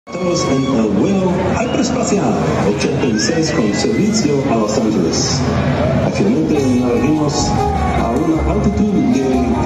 Todos en el vuelo Hyperespacial 86 con servicio a Los Ángeles. Actualmente navegamos a una altitud de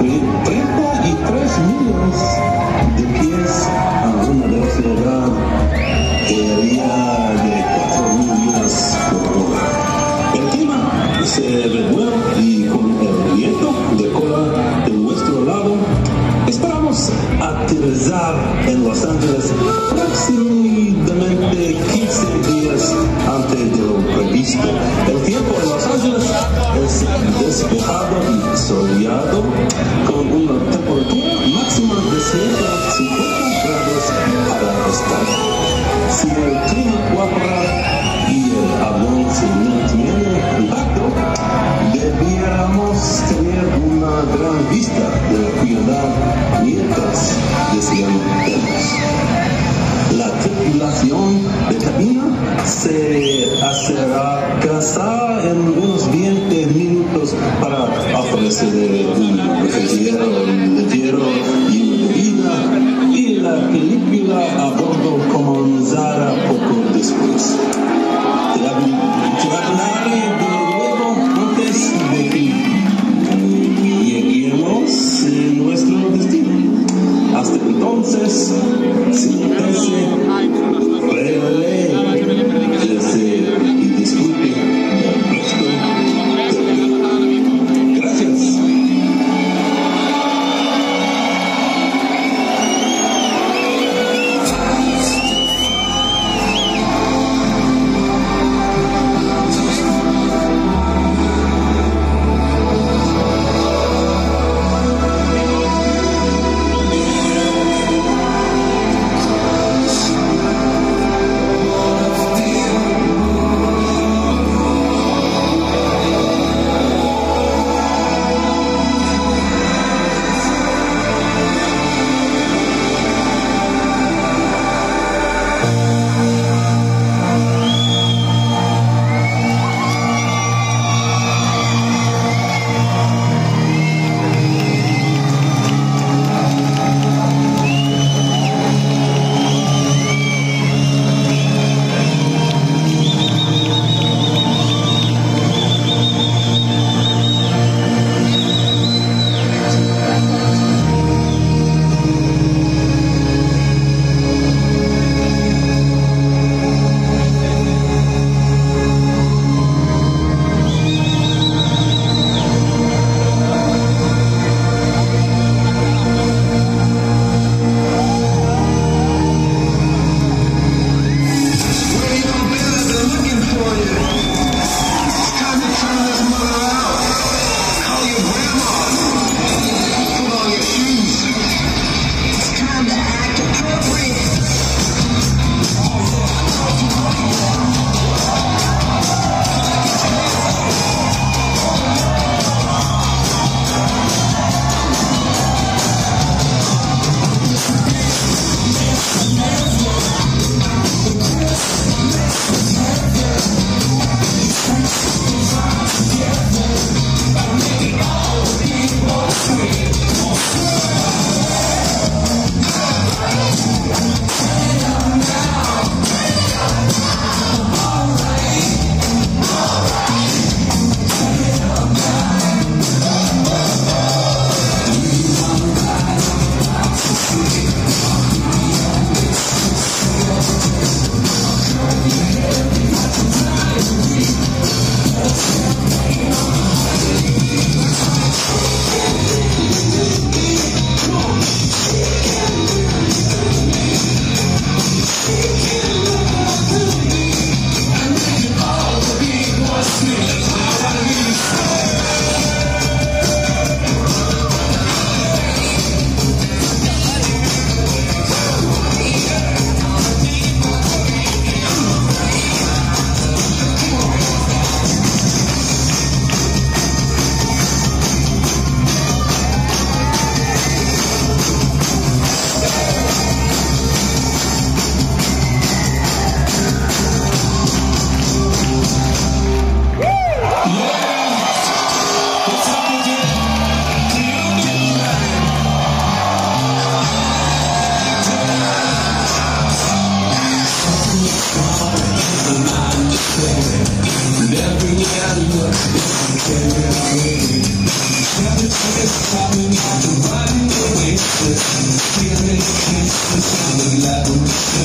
33 millas de pies a una velocidad aérea de 4.000 millas por hora. El clima se revuelve y con el viento de cola de nuestro lado esperamos aterrizar en Los Ángeles aproximadamente 15 días antes de lo previsto. El tiempo en Los Ángeles es despejado y soleado con una temperatura máxima de 150 grados para estar. Si el clima cuadra y el avión se mantiene compacto, debiéramos tener una gran vista de la ciudad mientras descendemos. La tripulación de cabina se acercará en unos 20 minutos para ofrecer un refrigerador ligero y bebida, y la película a bordo comenzará poco después. Trataré de nuevo antes de que lleguemos a nuestro destino. Hasta entonces, siéntese, relájese y disfrute del resto del día. Gracias.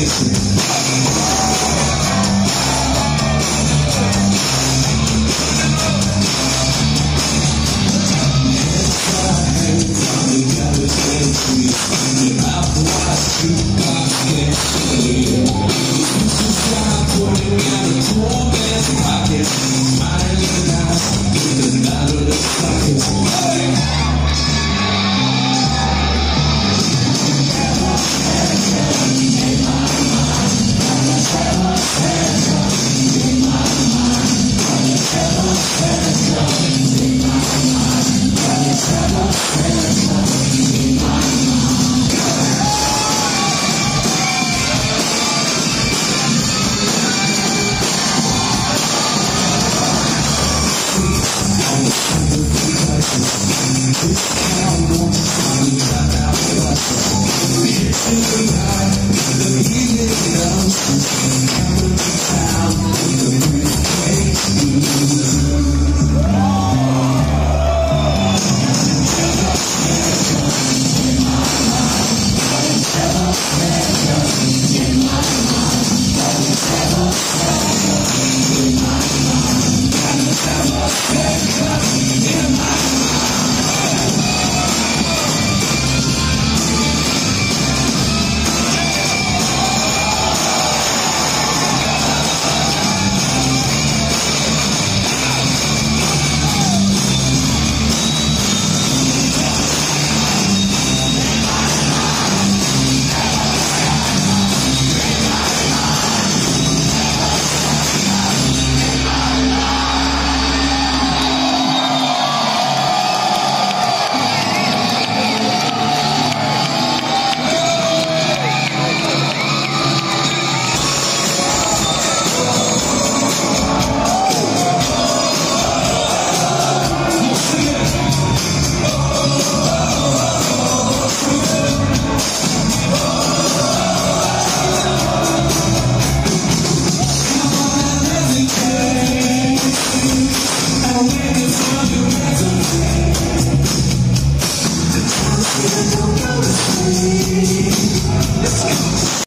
Yeah.